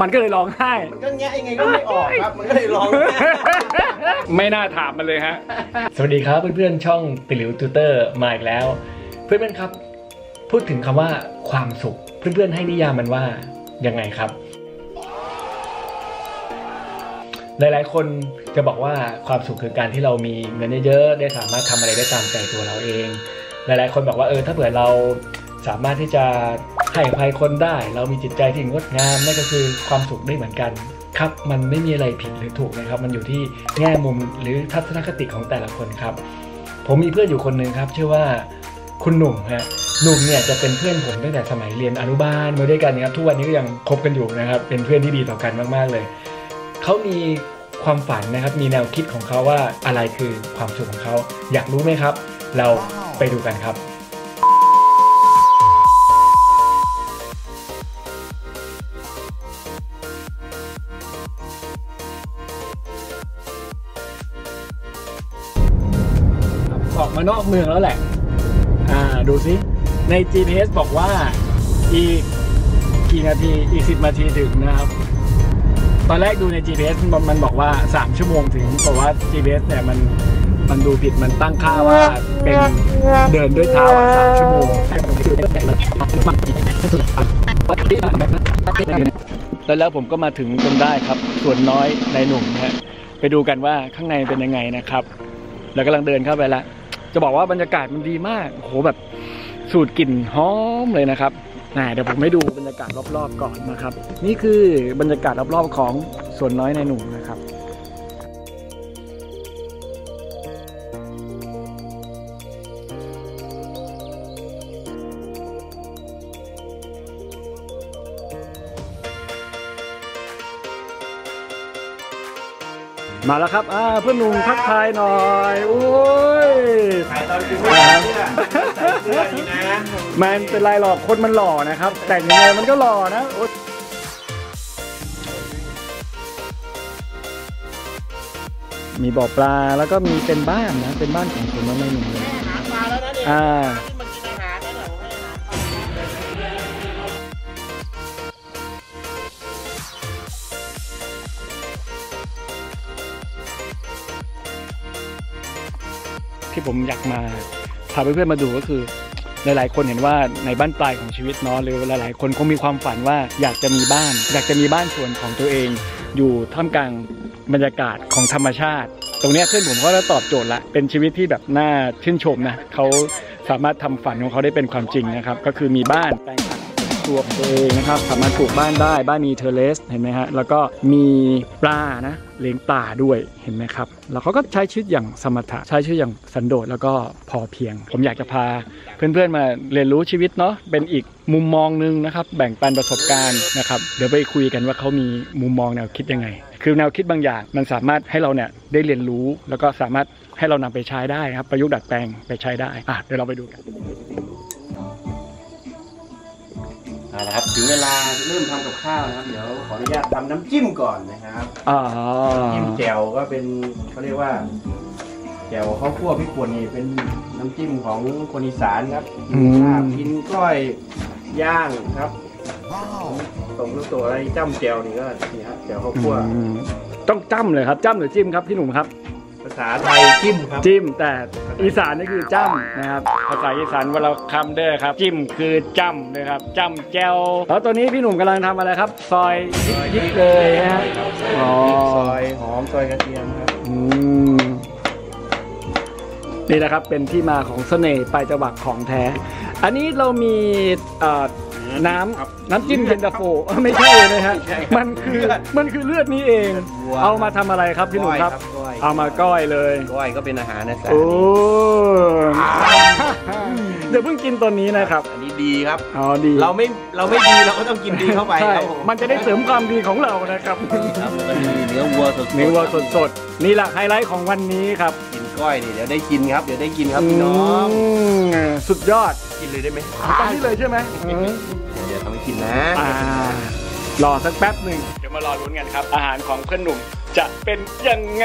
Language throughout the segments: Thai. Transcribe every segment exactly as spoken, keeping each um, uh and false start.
มันก็เลยร้องไห้มันก็แงะยังไงก็ไม่ออกครับมันก็เลยร้องไม่น่าถามมันเลยฮะสวัสดีครับเพื่อนๆช่องติลิวตูเตอร์มาอีกแล้วเพื่อนๆครับพูดถึงคำว่าความสุขเพื่อนๆให้นิยามมันว่ายังไงครับหลายๆคนจะบอกว่าความสุขคือการที่เรามีเงินเยอะๆได้สามารถทำอะไรได้ตามใจตัวเราเองหลายๆคนบอกว่าเออถ้าเผื่อเราสามารถที่จะให้อภัยคนได้เรามีจิตใจที่งดงามนั่นก็คือความสุขได้เหมือนกันครับมันไม่มีอะไรผิดหรือถูกนะครับมันอยู่ที่แง่มุมหรือทัศนคติของแต่ละคนครับผมมีเพื่อนอยู่คนหนึ่งครับชื่อว่าคุณหนุ่มฮะหนุ่มเนี่ยจะเป็นเพื่อนผมตั้งแต่สมัยเรียนอนุบาลมาด้วยกันนะครับทุกวันนี้ก็ยังคบกันอยู่นะครับเป็นเพื่อนที่ดีต่อกันมากๆเลยเขามีความฝันนะครับมีแนวคิดของเขาว่าอะไรคือความสุขของเขาอยากรู้ไหมครับเราไปดูกันครับออกมานอกเมืองแล้วแหละอ่าดูสิใน จี พี เอส บอกว่าอีกกี่นาทีอีกสิบนาทีถึงนะครับตอนแรกดูใน จี พี เอส มันบอกว่าสามชั่วโมงถึงแต่ว่า จี พี เอส เนี่ยมันมันดูผิดมันตั้งค่าว่าเป็นเดินด้วยเท้าสามชั่วโมงแล้วแล้วผมก็มาถึงจนได้ครับส่วนน้อยในหนุ่มนะไปดูกันว่าข้างในเป็นยังไงนะครับแล้วกำลังเดินเข้าไปแล้วจะบอกว่าบรรยากาศมันดีมากโอ้โหแบบสูดกลิ่นหอมเลยนะครับนะเดี๋ยวผมให้ดูบรรยากาศรอบๆก่อนนะครับนี่คือบรรยากาศรอบๆของสวนน้อยในหนุ่มนะครับมาแล้วครับอ่าเพื่อนหนุ่มทักทายหน่อยโอ้ยถ่ายตอนกินเสื้อเสื้อนี่นะมันเป็นไรหรอกคนมันหล่อนะครับแต่งยังไงมันก็หล่อนะมีบ่อปลาแล้วก็มีเป็นบ้านนะเป็นบ้านของคนน้องไม่หนุ่มเลยหาปลาแล้วนะเนี่ยอ่าที่ผมอยากมาพาเพื่อนๆมาดูก็คือหลายๆคนเห็นว่าในบ้านปลายของชีวิตเนาะหรือหลายๆคนคงมีความฝันว่าอยากจะมีบ้านอยากจะมีบ้านส่วนของตัวเองอยู่ท่ามกลางบรรยากาศของธรรมชาติตรงนี้เพื่อนผมก็ได้ตอบโจทย์ละเป็นชีวิตที่แบบน่าชื่นชมนะเขาสามารถทำฝันของเขาได้เป็นความจริงนะครับก็คือมีบ้านแปลงผักตัวของตัวเองนะครับสามารถปลูกบ้านได้บ้านมีเทอร์เลสเห็นไหมฮะแล้วก็มีปลานะเลี้ยงปลาด้วยเห็นไหมครับแล้วเขาก็ใช้ชีวิตอย่างสมถะใช้ชีวิตอย่างสันโดษแล้วก็พอเพียงผมอยากจะพาเพื่อนๆมาเรียนรู้ชีวิตเนาะเป็นอีกมุมมองนึงนะครับแบ่งปันประสบการณ์นะครับเดี๋ยวไปคุยกันว่าเขามีมุมมองแนวคิดยังไงคือแนวคิดบางอย่างมันสามารถให้เราเนี่ยได้เรียนรู้แล้วก็สามารถให้เรานำไปใช้ได้ครับประยุกต์ดัดแปลงไปใช้ได้อ่ะเดี๋ยวเราไปดูกันเอาละครับถึงเวลาเริ่มทำกับข้าวนะครับเดี๋ยวขออนุญาตทำน้ำจิ้มก่อนนะครับอ๋อจิ้มแจ่วก็เป็นเขาเรียกว่าแจ่วข้าวคั่วพริกป่นนี่เป็นน้ำจิ้มของคนอีสานครับกินก้อยย่างครับตรงตัวอะไรจ้ำแจ่วนี่ก็นี่ครับแจ่วข้าวคั่วต้องจ้ำเลยครับจ้ำหรือจิ้มครับพี่หนุ่มครับภาษาไทยจิ้มครับจิ้มแต่อีสานนี่คือจ้ำนะครับภาษาอีสานเวลาคำเด้อครับจิ้มคือจ้ำนะครับจ้ำแจ่วแล้วตัวนี้พี่หนุ่มกำลังทำอะไรครับซอยยิบเลยฮะอ๋อซอยหอมซอยกระเทียมครับอืมนี่นะครับเป็นที่มาของเสน่ห์ปลายจวักของแท้อันนี้เรามีน้ำน้ำจิ้มเย็นตาโฟไม่ใช่เลยฮะมันคือมันคือเลือดนี้เองเอามาทำอะไรครับพี่หนุ่มครับเอามาก้อยเลยก้อยก็เป็นอาหารนะจ๊ะโอ้เดี๋ยวเพิ่งกินตัวนี้นะครับอันนี้ดีครับอ๋อดีเราไม่เราไม่ดีเราก็ต้องกินดีเข้าไปครับมันจะได้เสริมความดีของเรานะครับเนื้อวัวสดเนื้อวัวสดๆนี่แหละไฮไลท์ของวันนี้ครับกินก้อยนี่เดี๋ยวได้กินครับเดี๋ยวได้กินครับพี่น้องสุดยอดกินเลยได้ไหมตอนนี้เลยใช่ไหมเดี๋ยวทำให้กินนะรอสักแป๊บหนึ่งเดี๋ยวมารอลุ้นกันครับอาหารของเพื่อนหนุ่มจะเป็นยังไง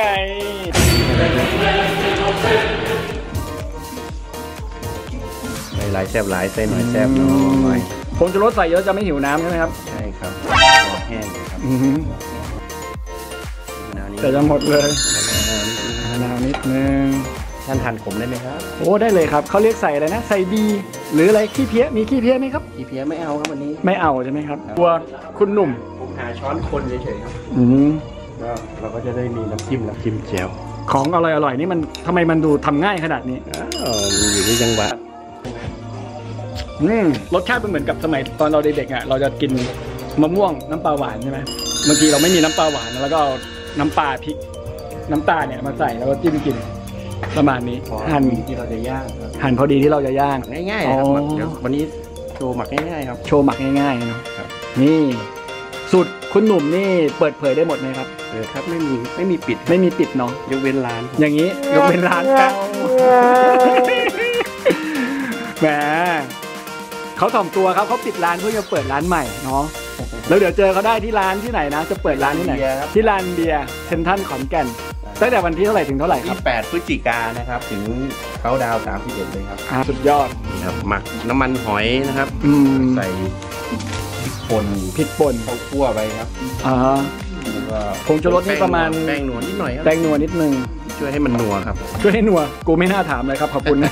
หลายแซ่บหลายใส่หน่อยแซ่บน้อยผงชูรสใส่เยอะจะไม่หิวน้ำใช่ไหมครับใช่ครับพอแห้งครับอือหือมะนาวนี้แต่จะหมดเลยมะนาวนิดนึงท่านทานขมได้ไหมครับโอ้ได้เลยครับเขาเรียกใส่อะไรนะใส่ดีหรืออะไรขี้เพี้ยมีขี้เพี้ยไหมครับอีเพียไม่เอาครับวันนี้ไม่เอาใช่ไหมครับกลัวคุณหนุ่มผมหาช้อนคนเฉยๆครับอืมก็เราก็จะได้มีน้ำจิ้มน้ำจิ้มแจ่วของอร่อยอร่อยนี่มันทำไมมันดูทำง่ายขนาดนี้อ้าวมีอยู่ที่จังหวะอืมรสชาติเป็นเหมือนกับสมัยตอนเราเด็กๆอ่ะเราจะกินมะม่วงน้ำปลาหวานใช่ไหมบางทีเราไม่มีน้ำปลาหวานแล้วก็เอาน้ำปลาพริกน้ำตาลเนี่ยมาใส่แล้วก็จิ้มกินประมาณนี้พอหั่นที่เราจะย่างครับหั่นพอดีที่เราจะย่างง่ายๆนะครับอ๋อเดี๋ยววันนี้โชว์หมักง่ายๆครับโชว์หมักง่ายๆเนาะครับนี่สูตรคุณหนุ่มนี่เปิดเผยได้หมดไหมครับเออครับไม่มีไม่มีปิดไม่มีปิดเนาะยกเว้นร้านอย่างนี้ยกเป็นร้านแป๊บแหมเขาถ่อมตัวครับเขาปิดร้านเพื่อจะเปิดร้านใหม่เนาะแล้วเดี๋ยวเจอเขาได้ที่ร้านที่ไหนนะจะเปิดร้านที่ไหนที่ร้านเบียร์เซนทรัลขอนแก่นตั้งแต่วันที่เท่าไหร่ถึงเท่าไหร่ครับที่แปดพฤศจิกายนนะครับถึงเขาดาวน์สามสิบเอ็ดเลยครับอ่าสุดยอดนี่ครับหมักน้ำมันหอยนะครับอืมใส่พริกป่นพริกป่นข้าวคั่วไปครับอ่าแล้วก็ผงชูรสนี่ประมาณแป้งนัวนิดหน่อยครับแป้งนัวนิดนึงช่วยให้มันนัวครับช่วยให้นัวกูไม่น่าถามเลยครับขอบคุณ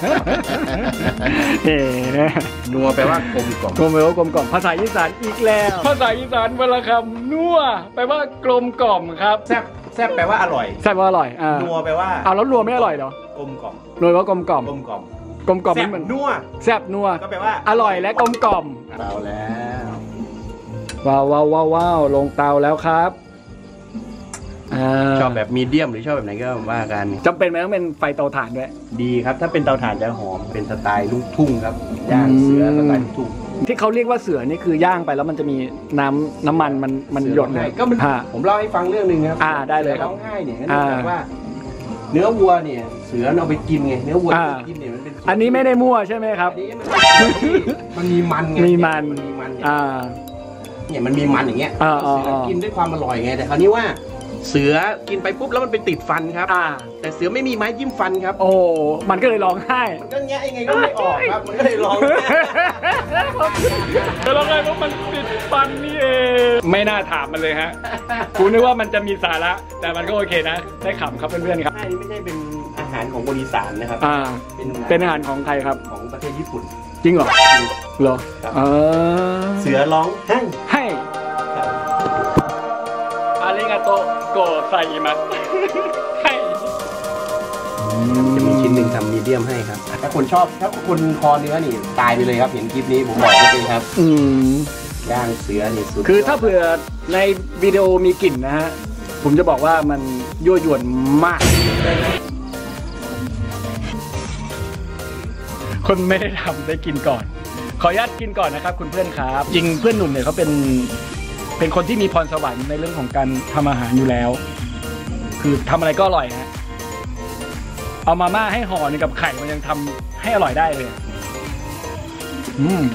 เอ๋นัวแปลว่ากลมกล่อมกลมไปว่ากลมกล่อมภาษาอีสานอีกแล้วภาษาอีสานวรรณคำนัวแปลว่ากลมกล่อมครับแซ่บแซ่บแปลว่าอร่อยแซ่บว่าอร่อยอ่านัวแปลว่าเอาแล้วนัวไม่อร่อยเหรอกลมกล่อมนัวว่ากลมกล่อมกลมกล่อมกลมกล่อมแซ่ไม่บเหมือนนัวแซ่บนัวก็แปลว่าอร่อยและกลมกล่อมเตาแล้วว้าวว้าวว้าวว้าวลงเตาแล้วครับอ่าชอบแบบมีเดียมหรือชอบแบบไหนก็ว่ากันจำเป็นไหมต้องเป็นไฟเตาถ่านด้วยดีครับ ถ้าเป็นเตาถ่านจะหอมเป็นสไตล์ลูกทุ่งครับย่างเสือสไตล์ลูกทุ่งที่เขาเรียกว่าเสือนี่คือย่างไปแล้วมันจะมีน้ำน้ำมันมันมันหยดเสือร้องเลไห้ยก็มันอ่าผมเล่าให้ฟังเรื่องหนึ่งครับอ่าได้เลยครับร้องไห้เนี่ยอ่าเนื่องจากว่า เนื้อวัวเนี่ยเสือเอาไปกินไงเนื้อวัวอ่าที่กินเนี่ยมันเป็นส่วอันนี้ไม่ได้มั่วใช่ไหมครับอันนี้มันเป็นมันมีมันไงมีมันมันมีมันอ่าเนี่ยมันมีมันอย่างเงี้ยอ่าอ่าเสือกินด้วยความอร่อยไงแต่คราวนี้ว่า เสือกินไปปุ๊บแล้วมันไปติดฟันครับอ่าแต่เสือไม่มีไม้จิ้มฟันครับโอ้มันก็เลยร้องไห้มันก็แงะยังไงก็ไม่ออกครับมันก็เลยร้องแต่ร้องไห้เพราะมันติดฟันนี่เองไม่น่าถามมันเลยฮะกูนึกว่ามันจะมีสาระแต่มันก็โอเคนะได้ขำครับเพื่อนๆครับใช่ไม่ใช่เป็นอาหารของคนอีสานนะครับอ่า เป็นอาหารของใครครับของประเทศญี่ปุ่นจริงเหรอเหรอครับเออเสือร้องให้ให้อาริงาโตโกไซมัสให้จะมีชิ้นหนึ่งทำมีเดียมให้ครับ ถ้าคนชอบถ้าคนคอเนื้อนี่ตายไปเลยครับเห็นคลิปนี้ผมบอกเลยครับอืมย่างเสือนี่สุดคือถ้าเผื่อในวิดีโอมีกลิ่นนะฮะ ผมจะบอกว่ามันยั่วยวนมาก คนไม่ได้ทำได้กินก่อน ขออนุญาตกินก่อนนะครับคุณเพื่อนครับ จริงเพื่อนหนุ่มเนี่ยเขาเป็นเป็นคนที่มีพรสวรรค์ในเรื่องของการทำอาหารอยู่แล้ว คือทำอะไรก็อร่อยฮะเอามาม่าให้ห่อหนึ่งกับไข่มันยังทำให้อร่อยได้เลย อืม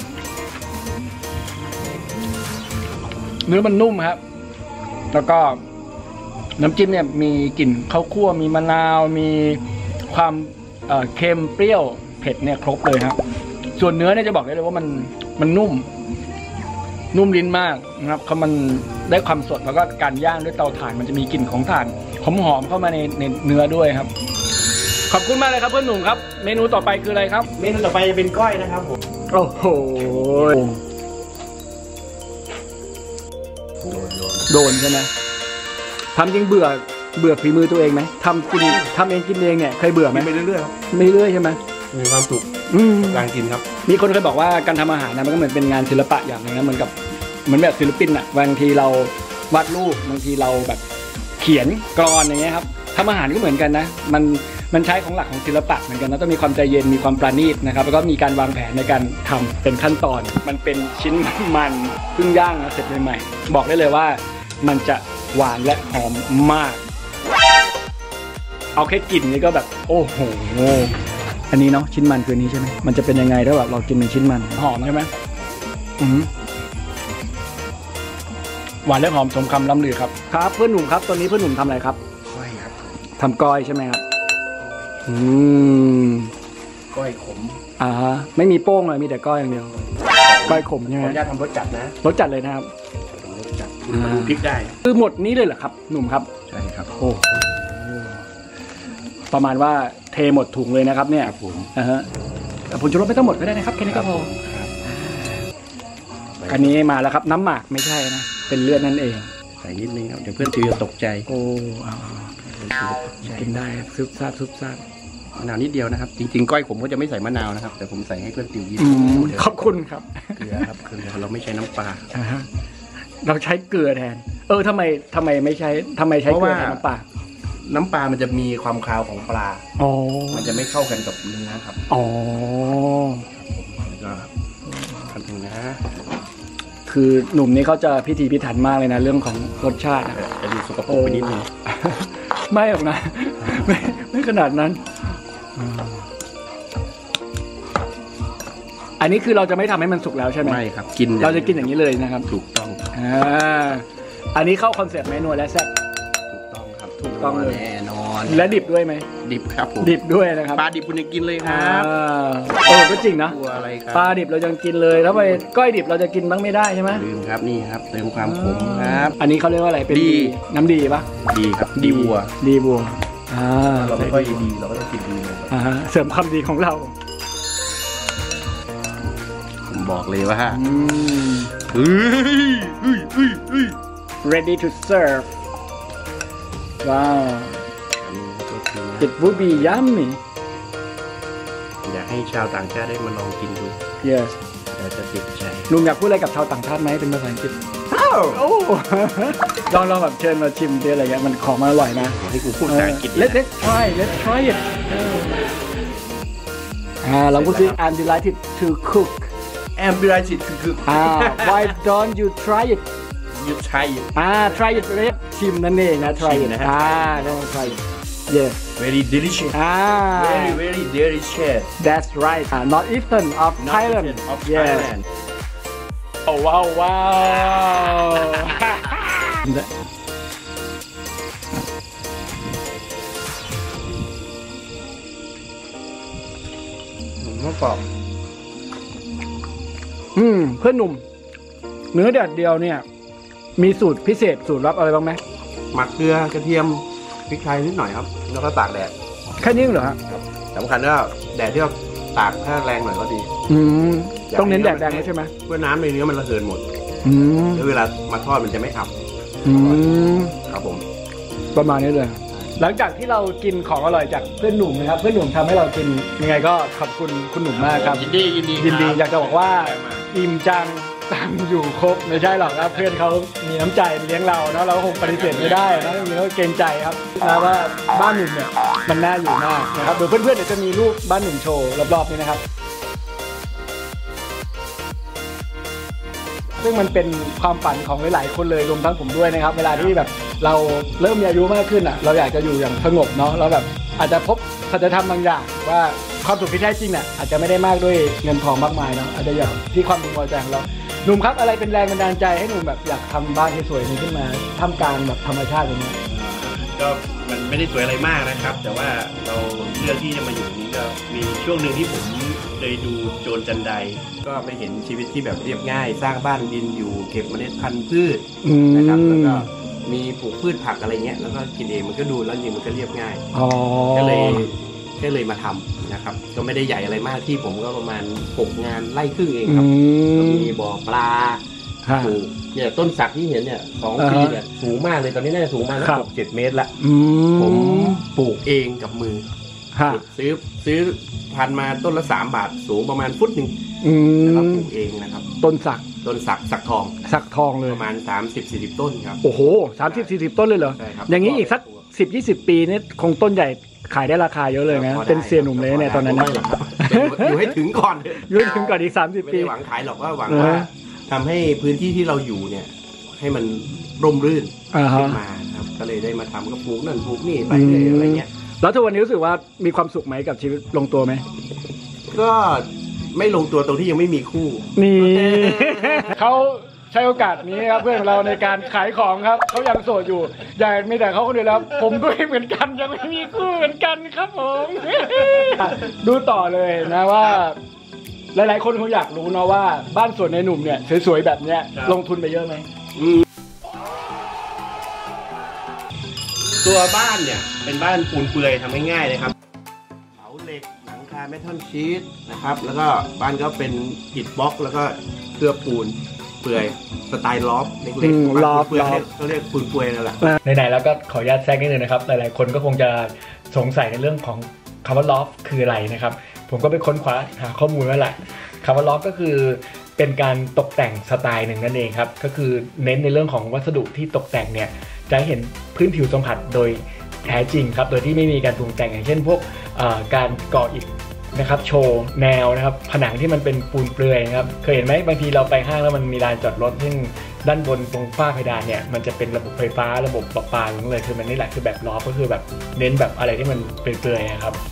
เนื้อมันนุ่มครับ แล้วก็น้ำจิ้มเนี่ยมีกลิ่นข้าวคั่วมีมะนาวมีความเอ่อเค็มเปรี้ยวเผ็ดเนี่ยครบเลยครับส่วนเนื้อเนี่ยจะบอกได้เลยว่ามันมันนุ่ม นุ่มลิ้นมากนะครับเขามันได้ความสดแล้วก็การย่างด้วยเตาถ่านมันจะมีกลิ่นของถ่านหอมๆเข้ามาในในเนื้อด้วยครับ ขอบคุณมากเลยครับเพื่อนหนุ่มครับเมนูต่อไปคืออะไรครับเมนูต่อไปจะเป็นก้อยนะครับผมโอ้โหโดนใช่ไหมทำจริงเบื่อเบื่อฝีมือตัวเองไหมทำกินทำเองกินเองเนี่ยเคยเบื่อไหมไปเรื่อยๆครับไม่เรื่อยใช่ไหมมีความสุขอืมการกินครับมีคนเคยบอกว่าการทำอาหารนะมันก็เหมือนเป็นงานศิลปะอย่างหนึงนะเหมือนกับเหมือนแบบศิลปินอะบางทีเราวาดรูปบางทีเราแบบเขียนกลอนอย่างเงี้ยครับทำอาหารก็เหมือนกันนะมันมันใช้ของหลักของศิลปะเหมือนกันนะต้องมีความใจเย็นมีความประณีตนะครับแล้วก็มีการวางแผนในการทำเป็นขั้นตอน มันเป็นชิ้นมันเพิ่งย่างนะเสร็จใหม่ๆบอกได้เลยว่ามันจะหวานและหอมมาก เอาแค่กลิ่นนี่ก็แบบโอ้โหอันนี้เนาะชิ้นมันคือนี้ใช่ไหมมันจะเป็นยังไงถ้าแบบเรากินเป็นชิ้นมันหอมใช่ไหมอืมหวานและหอมสมคำล่ำลือครับครับเพื่อนหนุ่มครับตอนนี้เพื่อนหนุ่มทำอะไรครับก้อยครับทำก้อยใช่ไหมครับอืมก้อยขมอ่าฮะไม่มีโป้งเลยมีแต่ก้อยอย่างเดียวก้อยขมใช่ขไหอมอนุญาตทำรสจัดนะรสจัดเลยนะครับทำรสจัดคุณมาดูพริกได้คือหมดนี้เลยเหรอครับหนุ่มครับใช่ครับโอ้ประมาณว่าเทหมดถุงเลยนะครับเนี่ยผมอ่าฮะผมจะลดไม่ต้องหมดก็ได้นะครับแค่นี้ก็พออันนี้มาแล้วครับน้ำหมากไม่ใช่นะเป็นเลือดนั่นเองใส่นิดนึงครับเดี๋ยวเพื่อนติวจะตกใจโอ้กินได้ซุบซาบซุบซาบมะนาวนิดเดียวนะครับจริงๆก้อยผมก็จะไม่ใส่มะนาวนะครับแต่ผมใส่ให้เพื่อนติวยิ้มขอบคุณครับเกลือครับเกลือเราไม่ใช้น้ำปลาเราใช้เกลือแทนเออทำไมทำไมไม่ใช้ทำไมใช้เกลือแทนน้ำปลาน้ำปลามันจะมีความคาวของปลาอ๋อมันจะไม่เข้ากันกับเนื้อครับอ๋อก็ทำถึงนะคือหนุ่มนี้เขาจะพิถีพิถันมากเลยนะเรื่องของรสชาติจะดูสกปรกไปนิดนึงไม่หรอกนะไม่ไม่ขนาดนั้นอันนี้คือเราจะไม่ทำให้มันสุกแล้วใช่ไหมไม่ครับกินเราจะกินอย่างนี้เลยนะครับถูกต้องอ่าอันนี้เข้าคอนเซ็ปต์ไหมนัวและแซ่บถูกต้องครับถูกต้องเลยแน่นอนและดิบด้วยไหมดิบครับผมดิบด้วยนะครับปลาดิบคุณยังกินเลยครับเออก็จริงนะตัวอะไรครับปลาดิบเรายังกินเลยแล้วไปก้อยดิบเราจะกินบ้างไม่ได้ใช่ไหมลืมครับนี่ครับเติมความขมครับอันนี้เขาเรียกว่าอะไรเป็นดีน้ำดีปะดีครับดีบัวดีบัวอ่าเราไม่ค่อยดีเราก็ต้องกินดีอ่าเสริมความดีของเราผมบอกเลยว่าเฮ้ยเฮ้ยเฮ้ยเฮ้ย ready to serve ว้าว it would be yummy อยากให้ชาวต่างชาติได้มาลองกินดู yes เราจะติดใจลุงอยากพูดอะไรกับชาวต่างชาติไหมเป็นภาษาอังกฤษโอ้ลองลองแบบเชิญมาชิมดิอะไรเงี้ยมันของมันอร่อยนะให้กูพูดภาษาอังกฤษ let's let's try let's try it อ่าลองพูดสิ I'm delighted to cook I'm delighted to cook อ่า why don't you try it you try it อ่า try it เลยชิมนั่นเองนะ try it อ่าลอง try it yes very delicious อ่า very very delicious that's right uh, not even of Thailand of Thailand โอ้ว้าวว้าวมะกอกอืมเพื่อนหนุ่มเนื้อแดดเดียวเนี่ยมีสูตรพิเศษสูตรลับอะไรบ้างไหมหมักเกลือกระเทียมพริกไทยนิดหน่อยครับแล้วก็ตากแดดแค่นี้เหรอฮะสำคัญก็แดดที่เราตากถ้าแรงหน่อยก็ดีอืมต้องเน้นแดดแดงใช่ไหมเพื่อน้ำในเนื้อมันระเหินหมดอืมแล้วเวลามาทอดมันจะไม่อับอืมครับผมประมาณนี้เลยหลังจากที่เรากินของอร่อยจากเพื่อนหนุ่มนะครับเพื่อนหนุ่มทำให้เรากินยังไงก็ขอบคุณคุณหนุ่มมากครับยินดียินดียินดีอยากจะบอกว่าอิ่มจังตังอยู่ครบไม่ใช่หรอกครับเพื่อนเขามีน้ำใจเลี้ยงเราเนาะเราคงปฏิเสธไม่ได้นะมีเขาเกรงใจครับนะว่าบ้านหนุ่มเนี่ยมันน่าอยู่มากนะครับเดี๋ยวเพื่อนๆเดี๋ยวจะมีรูปบ้านหนุ่มโชว์รอบๆนี้นะครับซึ่งมันเป็นความฝันของหลายๆคนเลยรวมทั้งผมด้วยนะครับเวลาที่แบบเราเริ่มมีอายุมากขึ้นอ่ะเราอยากจะอยู่อย่างสงบเนาะเราแบบอาจจะพบสัจธรรมบางอย่างว่าความสุขที่แท้จริงเนี่ยอาจจะไม่ได้มากด้วยเงินทองมากมายเนาะอาจจะอย่างที่ความพึงพอใจของเราหนุ่มครับอะไรเป็นแรงบันดาลใจให้หนุ่มแบบอยากทำบ้านให้สวยนี้ขึ้นมาท่ามกลางแบบธรรมชาติอย่างนี้ก็มันไม่ได้สวยอะไรมากนะครับแต่ว่าเราเลือกที่จะมาอยู่นี้ก็มีช่วงหนึ่งที่ผมเคยดูโจรจันไดก็ไปเห็นชีวิตที่แบบเรียบง่ายสร้างบ้านดินอยู่เก็บเมล็ดพันธุ์พืชนะครับแล้วก็มีปลูกพืชผักอะไรเงี้ยแล้วก็กินเองมันก็ดูแล้วจริงมันก็เรียบง่ายก็เลยก็เลยมาทำนะครับก็ไม่ได้ใหญ่อะไรมากที่ผมก็ประมาณหกงานไร่ครึ่งเองครับก็มีบ่อปลาปลูกเนี่ยต้นสักที่เห็นเนี่ยสองปีเนี่ยสูงมากเลยตอนนี้น่าจะสูงมาแล้วหกเจ็ดเมตรละผมปลูกเองกับมือซื้อซื้อพันมาต้นละสามบาทสูงประมาณฟุตหนึ่งแล้วก็ปลูกเองนะครับต้นสักต้นสักสักทองสักทองเลยประมาณสามสิบสี่สิบต้นครับโอ้โหสามสิบสี่สิบต้นเลยเหรออย่างนี้อีกสักสิบยี่สิบปีนี่คงต้นใหญ่ขายได้ราคาเยอะเลยนะเป็นเซียนหนุ่มเลยเนี่ยตอนนั้นนะอยู่ให้ถึงก่อนอยู่ให้ถึงก่อนอีกสามสิบปีไม่หวังขายหรอกว่าหวังว่าทำให้พื้นที่ที่เราอยู่เนี่ยให้มันร่มรื่นขึ้นมาครับก็เลยได้มาทำก็ปลูกนั่นปลูกนี่ไปเลยอะไรเงี้ยแล้วทุกวันนี้รู้สึกว่ามีความสุขไหมกับชีวิตลงตัวไหมก็ไม่ลงตัวตรงที่ยังไม่มีคู่นี่เขาใช้โอกาสนี้ครับเพื่อนของเราในการขายของครับเขายังโสดอยู่อยากมีแต่เขาคนเดียวแล้วผมก็เหมือนกันยังไม่มีคู่เหมือนกันครับผมดูต่อเลยนะว่าหลายๆคนคงอยากรู้นะว่าบ้านสวนในหนุ่มเนี่ยสวยๆแบบเนี้ยลงทุนไปเยอะไหมตัวบ้านเนี่ยเป็นบ้านปูนเปลือยทำง่ายๆเลยครับเสาเหล็กหลังคาเมทัลชีทนะครับแล้วก็บ้านก็เป็นอิฐบล็อกแล้วก็เคลือบปูนเปลือยสไตล์ลอฟเล็กๆลอฟเปลือยเขาเรียกปูนเปลือยนั่นแหละไหนๆแล้วก็ขออนุญาตแทรกนิดนึงนะครับหลายๆคนก็คงจะสงสัยในเรื่องของคำว่าลอฟคืออะไรนะครับผมก็ไปค้นคว้าหาข้อมูลมาแหละคำว่าลอฟก็คือเป็นการตกแต่งสไตล์หนึ่งนั่นเองครับก็คือเน้นในเรื่องของวัสดุที่ตกแต่งเนี่ยจะเห็นพื้นผิวสัมผัสโดยแท้จริงครับโดยที่ไม่มีการปรุงแต่งอย่างเช่นพวกการก่ออิฐนะครับโชว์แนวนะครับผนังที่มันเป็นปูนเปลือยครับเคยเห็นไหมบางทีเราไปห้างแล้วมันมีลานจอดรถซึ่งด้านบนตรงฝ้าเพดานเนี่ยมันจะเป็นระบบไฟฟ้าระบบประปาอย่างเลยคือมันนี่แหละคือแบบลอฟก็คือแบบเน้นแบบอะไรที่มันเปลือยๆครับ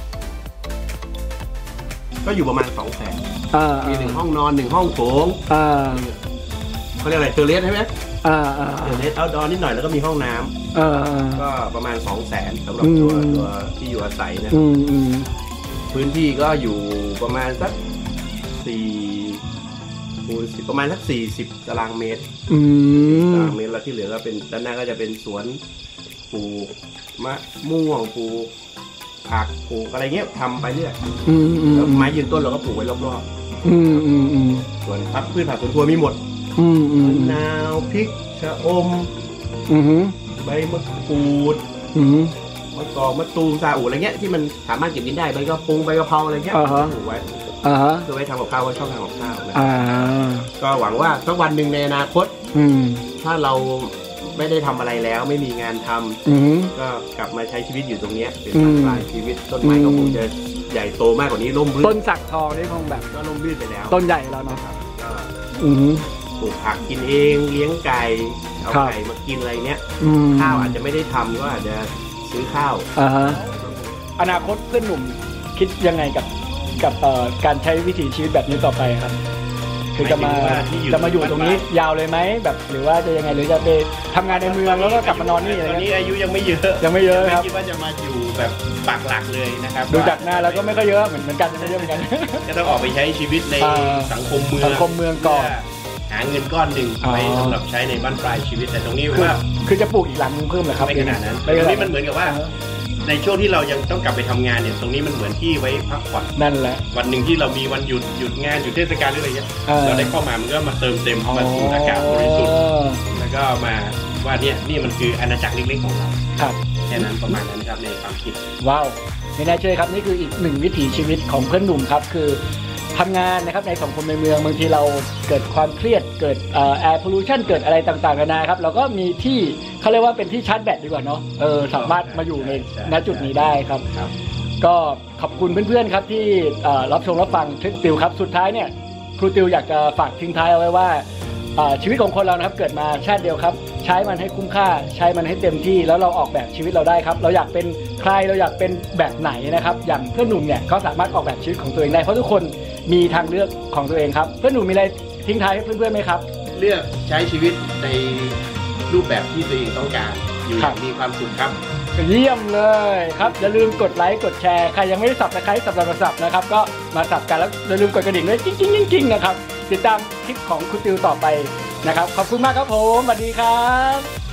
ก็อยู่ประมาณสองแสนมีหนึ่งห้องนอนหนึ่งห้องโถงเขาเรียกอะไรเทอร์เลสใช่ไหมเทอร์เลสเอาท์ดอร์นิดหน่อยแล้วก็มีห้องน้ำก็ประมาณสองแสนสำหรับตัวตัวที่อยู่อาศัยนะพื้นที่ก็อยู่ประมาณสักสี่คูณสิบประมาณสักสี่สิบตารางเมตรตารางเมตรแล้วที่เหลือก็เป็นด้านหน้าก็จะเป็นสวนปลูกมะม่วงปลูกผักปลูกอะไรเงี้ยทำไปเรื่อยแล้วไม้ยืนต้นเราก็ปลูกไว้รอบๆส่วนผักพืชผักสวนครัวมีหมดมะนาวพริกชะอมใบมะกรูดมะกอกมะตูมซาอูอะไรเงี้ยที่มันสามารถเก็บกินได้ใบกระปุงใบกระเพราอะไรเงี้ยปลูกไว้คือไว้ทำกับข้าวไว้ช่องทางกับข้าวนะก็หวังว่าสักวันหนึ่งในอนาคตถ้าเราไม่ได้ทำอะไรแล้วไม่มีงานทำก็กลับมาใช้ชีวิตอยู่ตรงนี้เป็นปลายชีวิตต้นไม้ก็คงจะใหญ่โตมากกว่านี้ร่มรื่นต้นสักทองนี่คงแบบก็ร่มรื่นไปแล้วต้นใหญ่แล้วเนาะก็ปลูกผักกินเองเลี้ยงไก่เอาไก่มากินอะไรเนี้ยข้าวอาจจะไม่ได้ทำก็อาจจะซื้อข้าวอนาคตเพื่อนหนุ่มคิดยังไงกับกับการใช้วิถีชีวิตแบบนี้ต่อไปครับคือจะมาจะมาอยู่ตรงนี้ยาวเลยไหมแบบหรือว่าจะยังไงหรือจะไปทำงานในเมืองแล้วก็กลับมานอนนี่อะไรตอนนี้อายุยังไม่เยอะยังไม่เยอะครับคิดว่าจะมาอยู่แบบปักหลักเลยนะครับดูจากหน้าแล้วก็ไม่ค่อยเยอะเหมือนเหมือนกันไม่เยอะเหมือนกันก็ต้องออกไปใช้ชีวิตในสังคมเมืองสังคมเมืองก่อนหาเงินก้อนหนึ่งไปสำหรับใช้ในบ้านปลายชีวิตแต่ตรงนี้ว่าคือจะปลูกอีกหลังเพิ่มเหรอครับไม่ขนาดนั้นตรงนี้มันเหมือนกับว่าในช่วงที่เรายังต้องกลับไปทำงานเนี่ยตรงนี้มันเหมือนที่ไว้พักผ่อนนั่นแหละวันหนึ่งที่เรามีวันหยุดหยุดงานหยุดเทศกาลหรืออะไรเงี้ยเราได้เข้ามามันก็มาเติมเต็มมาสูดอากาศบริสุทธิ์แล้วก็มาว่าเนี่ยนี่มันคืออาณาจักรเล็กๆของเราครับแค่นั้นประมาณนั้นครับในความคิดว้าวไม่น่าเชื่อครับนี่คืออีกหนึ่งวิถีชีวิตของเพื่อนหนุ่มครับคือทำงานนะครับในสังคมในเมืองบางทีเราเกิดความเครียดเกิดแอร์พอลูชันเกิดอะไรต่างๆนานาครับเราก็มีที่เขาเรียกว่าเป็นที่ชาร์จแบตดีกว่าเนาะเออสามารถมาอยู่ในณจุดนี้ได้ครับก็ขอบคุณเพื่อนๆครับที่รับชมรับฟังคลิปติวครับสุดท้ายเนี่ยครูติวอยากจะฝากทิ้งท้ายเอาไว้ว่าชีวิตของคนเรานะครับเกิดมาชาติเดียวครับใช้มันให้คุ้มค่าใช้มันให้เต็มที่แล้วเราออกแบบชีวิตเราได้ครับเราอยากเป็นใครเราอยากเป็นแบบไหนนะครับอย่างเพื่อนหนุ่มเนี่ยเขาสามารถออกแบบชีวิตของตัวเองได้เพราะทุกคนมีทางเลือกของตัวเองครับเพื่อนหนุ่มมีอะไรทิ้งท้ายให้เพื่อนๆไหมครับเลือกใช้ชีวิตในรูปแบบที่ตัวเองต้องการอยู่อย่างมีความสุขครับเยี่ยมเลยครับอย่าลืมกดไลค์กดแชร์ใครยังไม่ได้สับตะไคร้สับสับสับนะครับก็มาสับกันแล้วอย่าลืมกดกระดิ่งด้วยจริงจริงจริงนะครับติดตามคลิปของครูติวต่อไปนะครับขอบคุณมากครับผมสวัสดีครับ